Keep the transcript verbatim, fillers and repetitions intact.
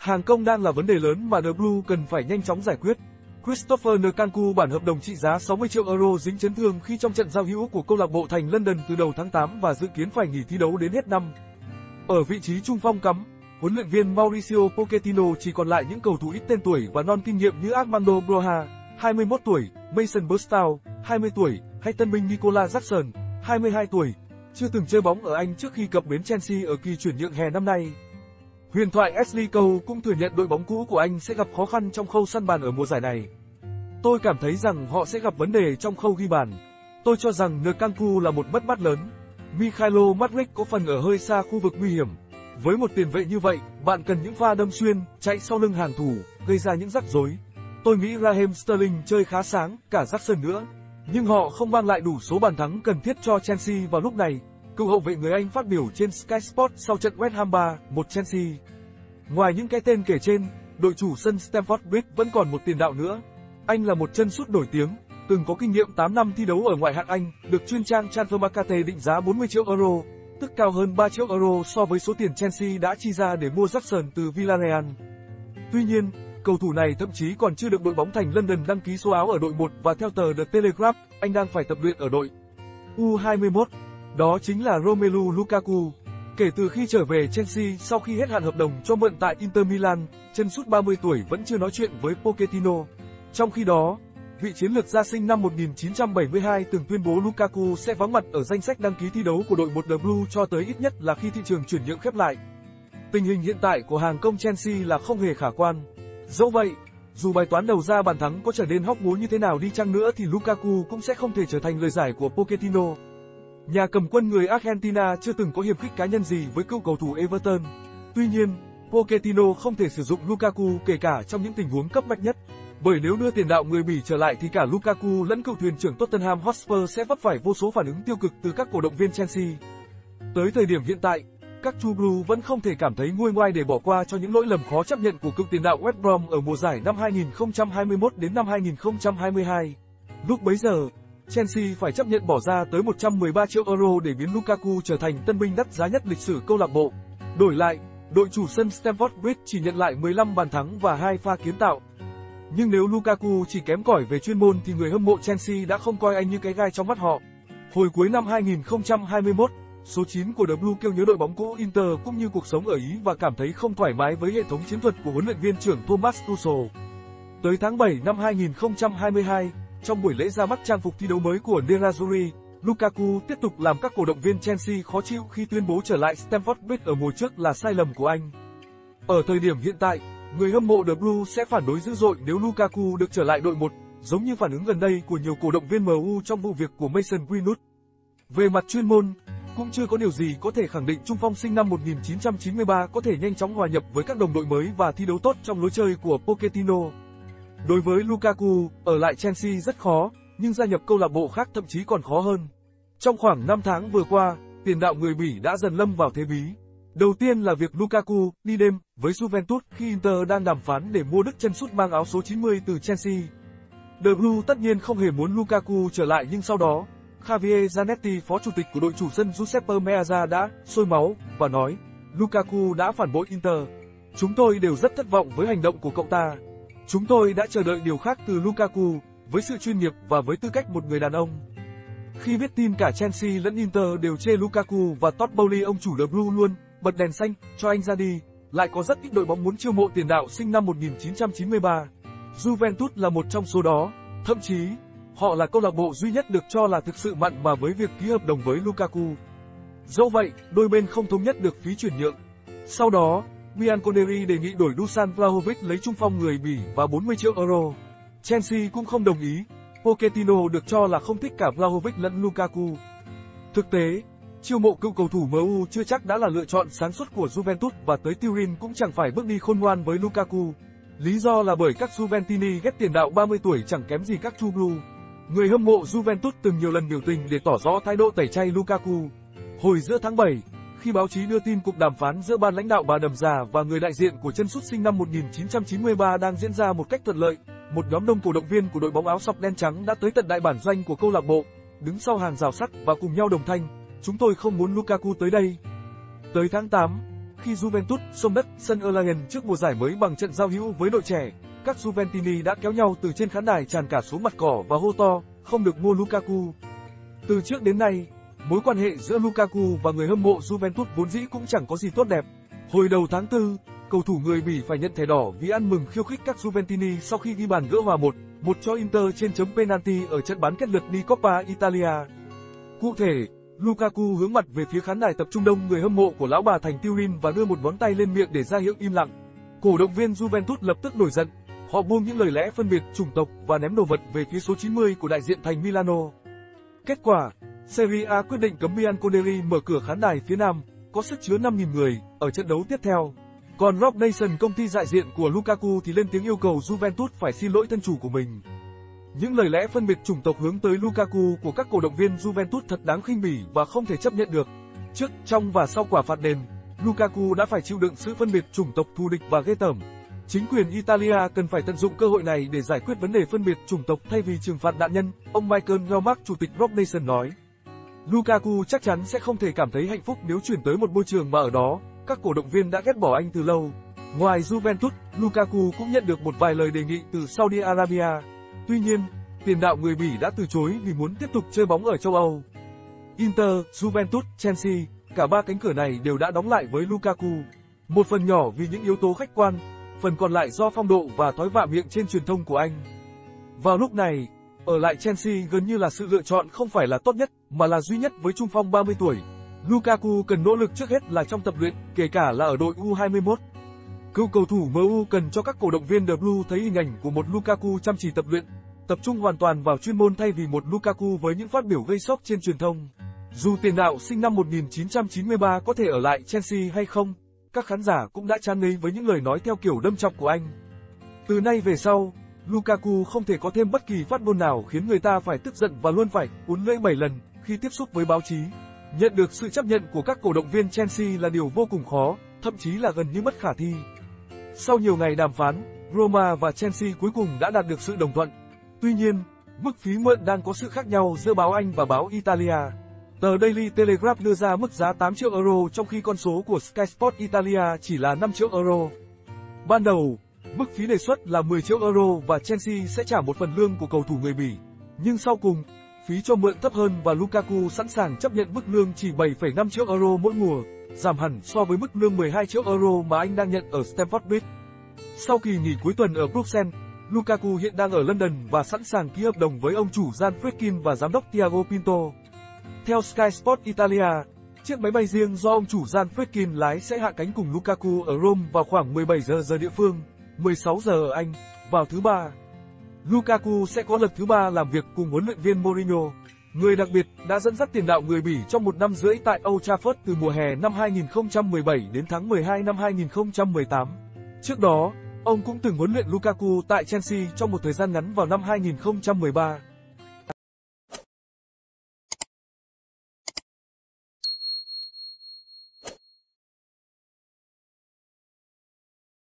Hàng công đang là vấn đề lớn mà The Blue cần phải nhanh chóng giải quyết. Christopher Nkunku bản hợp đồng trị giá sáu mươi triệu euro dính chấn thương khi trong trận giao hữu của câu lạc bộ Thành London từ đầu tháng tám và dự kiến phải nghỉ thi đấu đến hết năm. Ở vị trí trung phong cắm, huấn luyện viên Mauricio Pochettino chỉ còn lại những cầu thủ ít tên tuổi và non kinh nghiệm như Armando Broja, hai mươi mốt tuổi, Mason Burstow, hai mươi tuổi, hay tân binh Nicolas Jackson, hai mươi hai tuổi, chưa từng chơi bóng ở Anh trước khi cập bến Chelsea ở kỳ chuyển nhượng hè năm nay. Huyền thoại Ashley Cole cũng thừa nhận đội bóng cũ của anh sẽ gặp khó khăn trong khâu săn bàn ở mùa giải này. Tôi cảm thấy rằng họ sẽ gặp vấn đề trong khâu ghi bàn. Tôi cho rằng Nkunku là một mất mát lớn. Mikhailo Mudryk có phần ở hơi xa khu vực nguy hiểm. Với một tiền vệ như vậy, bạn cần những pha đâm xuyên, chạy sau lưng hàng thủ, gây ra những rắc rối. Tôi nghĩ Raheem Sterling chơi khá sáng, cả Jackson nữa. Nhưng họ không mang lại đủ số bàn thắng cần thiết cho Chelsea vào lúc này, cựu hậu vệ người Anh phát biểu trên Sky Sports sau trận West Ham ba một Chelsea. Ngoài những cái tên kể trên, đội chủ sân Stamford Bridge vẫn còn một tiền đạo nữa. Anh là một chân sút nổi tiếng, từng có kinh nghiệm tám năm thi đấu ở ngoại hạng Anh, được chuyên trang Transfermarkt định giá bốn mươi triệu euro, tức cao hơn ba triệu euro so với số tiền Chelsea đã chi ra để mua Jackson từ Villarreal. Tuy nhiên, cầu thủ này thậm chí còn chưa được đội bóng Thành London đăng ký số áo ở đội một và theo tờ The Telegraph, anh đang phải tập luyện ở đội U hai mươi mốt. Đó chính là Romelu Lukaku. Kể từ khi trở về Chelsea sau khi hết hạn hợp đồng cho mượn tại Inter Milan, chân sút ba mươi tuổi vẫn chưa nói chuyện với Pochettino. Trong khi đó, vị chiến lược gia sinh năm một nghìn chín trăm bảy mươi hai từng tuyên bố Lukaku sẽ vắng mặt ở danh sách đăng ký thi đấu của đội một The Blue cho tới ít nhất là khi thị trường chuyển nhượng khép lại. Tình hình hiện tại của hàng công Chelsea là không hề khả quan. Dẫu vậy, dù bài toán đầu ra bàn thắng có trở nên hóc búa như thế nào đi chăng nữa thì Lukaku cũng sẽ không thể trở thành lời giải của Pochettino. Nhà cầm quân người Argentina chưa từng có hiềm khích cá nhân gì với cựu cầu thủ Everton. Tuy nhiên, Pochettino không thể sử dụng Lukaku kể cả trong những tình huống cấp bách nhất. Bởi nếu đưa tiền đạo người Bỉ trở lại thì cả Lukaku lẫn cựu thuyền trưởng Tottenham Hotspur sẽ vấp phải vô số phản ứng tiêu cực từ các cổ động viên Chelsea. Tới thời điểm hiện tại, các True Blue vẫn không thể cảm thấy nguôi ngoai để bỏ qua cho những lỗi lầm khó chấp nhận của cựu tiền đạo West Brom ở mùa giải năm hai nghìn không trăm hai mươi mốt đến năm hai nghìn không trăm hai mươi hai. Lúc bấy giờ, Chelsea phải chấp nhận bỏ ra tới một trăm mười ba triệu euro để biến Lukaku trở thành tân binh đắt giá nhất lịch sử câu lạc bộ. Đổi lại, đội chủ sân Stamford Bridge chỉ nhận lại mười lăm bàn thắng và hai pha kiến tạo. Nhưng nếu Lukaku chỉ kém cỏi về chuyên môn thì người hâm mộ Chelsea đã không coi anh như cái gai trong mắt họ. Hồi cuối năm hai nghìn không trăm hai mươi mốt, số chín của The Blue kêu nhớ đội bóng cũ Inter cũng như cuộc sống ở Ý và cảm thấy không thoải mái với hệ thống chiến thuật của huấn luyện viên trưởng Thomas Tuchel. Tới tháng bảy năm hai nghìn không trăm hai mươi hai, trong buổi lễ ra mắt trang phục thi đấu mới của Nerazzurri, Lukaku tiếp tục làm các cổ động viên Chelsea khó chịu khi tuyên bố trở lại Stamford Bridge ở mùa trước là sai lầm của anh. Ở thời điểm hiện tại, người hâm mộ The Blue sẽ phản đối dữ dội nếu Lukaku được trở lại đội một, giống như phản ứng gần đây của nhiều cổ động viên em u trong vụ việc của Mason Greenwood. Về mặt chuyên môn, cũng chưa có điều gì có thể khẳng định trung phong sinh năm một nghìn chín trăm chín mươi ba có thể nhanh chóng hòa nhập với các đồng đội mới và thi đấu tốt trong lối chơi của Pochettino. Đối với Lukaku, ở lại Chelsea rất khó, nhưng gia nhập câu lạc bộ khác thậm chí còn khó hơn. Trong khoảng năm tháng vừa qua, tiền đạo người Bỉ đã dần lâm vào thế bí. Đầu tiên là việc Lukaku đi đêm với Juventus khi Inter đang đàm phán để mua đức chân sút mang áo số chín mươi từ Chelsea. The Blue tất nhiên không hề muốn Lukaku trở lại, nhưng sau đó, Javier Zanetti, phó chủ tịch của đội chủ sân Giuseppe Meazza đã sôi máu và nói, Lukaku đã phản bội Inter. Chúng tôi đều rất thất vọng với hành động của cậu ta. Chúng tôi đã chờ đợi điều khác từ Lukaku, với sự chuyên nghiệp và với tư cách một người đàn ông. Khi biết tin cả Chelsea lẫn Inter đều chê Lukaku và Todd Boehly, ông chủ The Blue luôn bật đèn xanh cho anh ra đi, lại có rất ít đội bóng muốn chiêu mộ tiền đạo sinh năm một nghìn chín trăm chín mươi ba. Juventus là một trong số đó, thậm chí, họ là câu lạc bộ duy nhất được cho là thực sự mặn mà với việc ký hợp đồng với Lukaku. Dẫu vậy, đôi bên không thống nhất được phí chuyển nhượng. Sau đó, Bianconeri đề nghị đổi Dusan Vlahovic lấy trung phong người Bỉ và bốn mươi triệu euro. Chelsea cũng không đồng ý. Pochettino được cho là không thích cả Vlahovic lẫn Lukaku. Thực tế, chiêu mộ cựu cầu thủ em u chưa chắc đã là lựa chọn sáng suốt của Juventus, và tới Turin cũng chẳng phải bước đi khôn ngoan với Lukaku. Lý do là bởi các Juventini ghét tiền đạo ba mươi tuổi chẳng kém gì các True Blue. Người hâm mộ Juventus từng nhiều lần biểu tình để tỏ rõ thái độ tẩy chay Lukaku. Hồi giữa tháng bảy, khi báo chí đưa tin cuộc đàm phán giữa ban lãnh đạo Bà Đầm Già và người đại diện của chân sút sinh năm một nghìn chín trăm chín mươi ba đang diễn ra một cách thuận lợi, một nhóm đông cổ động viên của đội bóng áo sọc đen trắng đã tới tận đại bản doanh của câu lạc bộ, đứng sau hàng rào sắt và cùng nhau đồng thanh, chúng tôi không muốn Lukaku tới đây. Tới tháng tám, khi Juventus xông đất sân Allianz trước mùa giải mới bằng trận giao hữu với đội trẻ, các Juventini đã kéo nhau từ trên khán đài tràn cả xuống mặt cỏ và hô to, không được mua Lukaku. Từ trước đến nay, mối quan hệ giữa Lukaku và người hâm mộ Juventus vốn dĩ cũng chẳng có gì tốt đẹp. Hồi đầu tháng tư, cầu thủ người Bỉ phải nhận thẻ đỏ vì ăn mừng khiêu khích các Juventini sau khi ghi bàn gỡ hòa một một cho Inter trên chấm penalty ở trận bán kết lượt đi Coppa Italia. Cụ thể, Lukaku hướng mặt về phía khán đài tập trung đông người hâm mộ của lão bà thành Turin và đưa một ngón tay lên miệng để ra hiệu im lặng. Cổ động viên Juventus lập tức nổi giận, họ buông những lời lẽ phân biệt chủng tộc và ném đồ vật về phía số chín mươi của đại diện thành Milano. Kết quả, Serie A quyết định cấm Bianconeri mở cửa khán đài phía nam, có sức chứa năm nghìn người, ở trận đấu tiếp theo. Còn Rock Nation, công ty đại diện của Lukaku thì lên tiếng yêu cầu Juventus phải xin lỗi thân chủ của mình. Những lời lẽ phân biệt chủng tộc hướng tới Lukaku của các cổ động viên Juventus thật đáng khinh bỉ và không thể chấp nhận được. Trước, trong và sau quả phạt đền, Lukaku đã phải chịu đựng sự phân biệt chủng tộc thù địch và ghê tởm. Chính quyền Italia cần phải tận dụng cơ hội này để giải quyết vấn đề phân biệt chủng tộc thay vì trừng phạt nạn nhân, ông Michael Remark, chủ tịch Rock Nation nói. Lukaku chắc chắn sẽ không thể cảm thấy hạnh phúc nếu chuyển tới một môi trường mà ở đó, các cổ động viên đã ghét bỏ anh từ lâu. Ngoài Juventus, Lukaku cũng nhận được một vài lời đề nghị từ Saudi Arabia. Tuy nhiên, tiền đạo người Bỉ đã từ chối vì muốn tiếp tục chơi bóng ở châu Âu. Inter, Juventus, Chelsea, cả ba cánh cửa này đều đã đóng lại với Lukaku. Một phần nhỏ vì những yếu tố khách quan, phần còn lại do phong độ và thói vạ miệng trên truyền thông của anh. Vào lúc này, ở lại Chelsea gần như là sự lựa chọn không phải là tốt nhất, mà là duy nhất với trung phong ba mươi tuổi. Lukaku cần nỗ lực trước hết là trong tập luyện, kể cả là ở đội U hai mươi mốt. Cựu cầu thủ em u cần cho các cổ động viên The Blue thấy hình ảnh của một Lukaku chăm chỉ tập luyện, tập trung hoàn toàn vào chuyên môn thay vì một Lukaku với những phát biểu gây sốc trên truyền thông. Dù tiền đạo sinh năm một nghìn chín trăm chín mươi ba có thể ở lại Chelsea hay không, các khán giả cũng đã chán ngấy với những lời nói theo kiểu đâm chọc của anh. Từ nay về sau, Lukaku không thể có thêm bất kỳ phát ngôn nào khiến người ta phải tức giận và luôn phải uốn lưỡi bảy lần khi tiếp xúc với báo chí. Nhận được sự chấp nhận của các cổ động viên Chelsea là điều vô cùng khó, thậm chí là gần như bất khả thi. Sau nhiều ngày đàm phán, Roma và Chelsea cuối cùng đã đạt được sự đồng thuận. Tuy nhiên, mức phí mượn đang có sự khác nhau giữa báo Anh và báo Italia. Tờ Daily Telegraph đưa ra mức giá tám triệu euro trong khi con số của Sky Sport Italia chỉ là năm triệu euro. Ban đầu, mức phí đề xuất là mười triệu euro và Chelsea sẽ trả một phần lương của cầu thủ người Bỉ. Nhưng sau cùng, phí cho mượn thấp hơn và Lukaku sẵn sàng chấp nhận mức lương chỉ bảy phẩy năm triệu euro mỗi mùa, giảm hẳn so với mức lương mười hai triệu euro mà anh đang nhận ở Stamford Bridge. Sau kỳ nghỉ cuối tuần ở Bruxelles, Lukaku hiện đang ở London và sẵn sàng ký hợp đồng với ông chủ Jan Friedkin và giám đốc Thiago Pinto. Theo Sky Sport Italia, chiếc máy bay riêng do ông chủ Jan Friedkin lái sẽ hạ cánh cùng Lukaku ở Rome vào khoảng mười bảy giờ giờ địa phương, mười sáu giờ ở Anh, vào thứ Ba. Lukaku sẽ có lần thứ ba làm việc cùng huấn luyện viên Mourinho, người đặc biệt đã dẫn dắt tiền đạo người Bỉ trong một năm rưỡi tại Old Trafford từ mùa hè năm hai nghìn không trăm mười bảy đến tháng mười hai năm hai nghìn không trăm mười tám. Trước đó, ông cũng từng huấn luyện Lukaku tại Chelsea trong một thời gian ngắn vào năm hai nghìn không trăm mười ba.